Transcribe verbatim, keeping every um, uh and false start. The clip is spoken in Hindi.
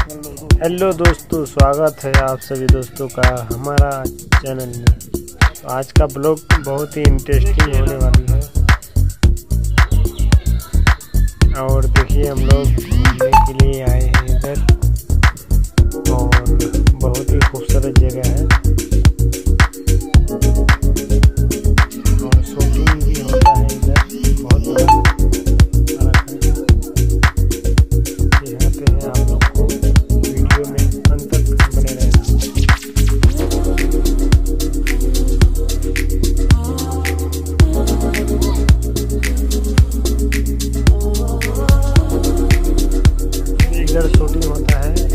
हेलो दोस्तों, स्वागत है आप सभी दोस्तों का हमारा चैनल में। तो आज का ब्लॉग बहुत ही इंटरेस्टिंग होने वाली है। और देखिए, हम लोग घूमने के लिए आए हैं इधर और बहुत ही खूबसूरत जगह है और शूटिंग भी होता है इधर। बहुत बड़ा पार्क है। दिखाते हैं आप लोग को, वीडियो में अंत तक बने रहना। इधर शूटिंग होता है।